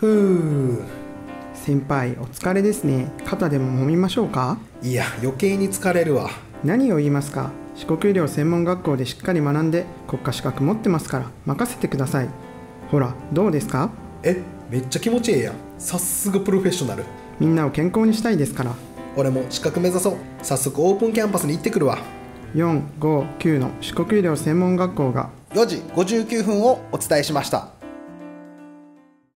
ふう。 先輩、お疲れですね。肩でも揉みましょうか？ いや、余計に疲れるわ。 何を言いますか。歯科医療専門学校でしっかり学んで国家資格持ってますから任せてください。ほら、どうですか？ めっちゃ気持ちいいやん。さすがプロフェッショナル。 みんなを健康にしたいですから。 俺も資格目指そう。早速オープンキャンパスに行ってくるわ。 4、5、9の歯科医療専門学校が 4時59分をお伝えしました。